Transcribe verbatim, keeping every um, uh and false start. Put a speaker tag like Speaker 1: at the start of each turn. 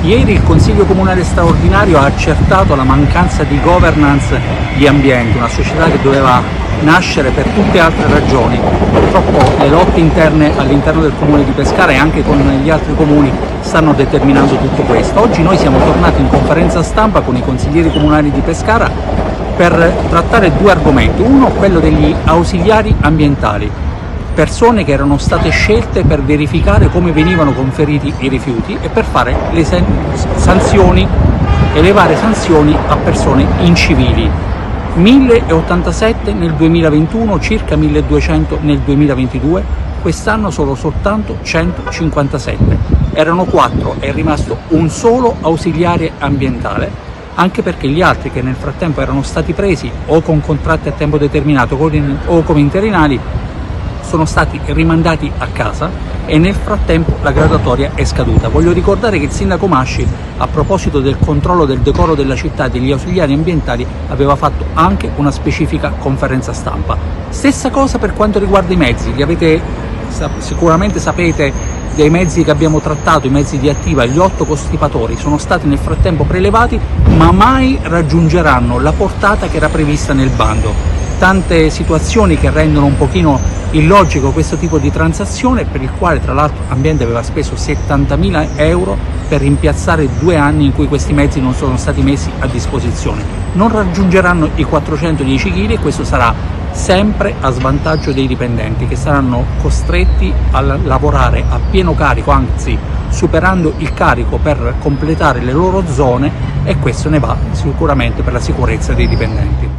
Speaker 1: Ieri il Consiglio Comunale straordinario ha accertato la mancanza di governance di Ambiente, una società che doveva nascere per tutte altre ragioni. Purtroppo le lotte interne all'interno del comune di Pescara e anche con gli altri comuni stanno determinando tutto questo. Oggi noi siamo tornati in conferenza stampa con i consiglieri comunali di Pescara per trattare due argomenti. Uno, quello degli ausiliari ambientali, persone che erano state scelte per verificare come venivano conferiti i rifiuti e per fare le sanzioni, elevare sanzioni a persone incivili. mille ottantasette nel duemilaventuno, circa milleduecento nel duemilaventidue, quest'anno sono soltanto centocinquantasette. Erano quattro, è rimasto un solo ausiliare ambientale, anche perché gli altri che nel frattempo erano stati presi o con contratti a tempo determinato o come interinali sono stati rimandati a casa e nel frattempo la graduatoria è scaduta. Voglio ricordare che il sindaco Masci, a proposito del controllo del decoro della città e degli ausiliari ambientali, aveva fatto anche una specifica conferenza stampa. Stessa cosa per quanto riguarda i mezzi, li avete, sicuramente sapete dei mezzi che abbiamo trattato, i mezzi di Attiva, gli otto costipatori sono stati nel frattempo prelevati, ma mai raggiungeranno la portata che era prevista nel bando. Tante situazioni che rendono un pochino illogico questo tipo di transazione, per il quale tra l'altro Ambiente aveva speso settantamila euro per rimpiazzare due anni in cui questi mezzi non sono stati messi a disposizione. Non raggiungeranno i quattrocentodieci chili e questo sarà sempre a svantaggio dei dipendenti, che saranno costretti a lavorare a pieno carico, anzi superando il carico per completare le loro zone, e questo ne va sicuramente per la sicurezza dei dipendenti.